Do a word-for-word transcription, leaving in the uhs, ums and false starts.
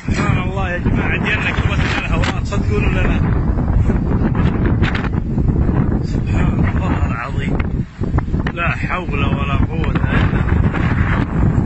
سبحان الله يا جماعة، ديالنا قربت من الهواء، تصدقون ولا لا؟ سبحان الله العظيم، لا حول ولا قوة.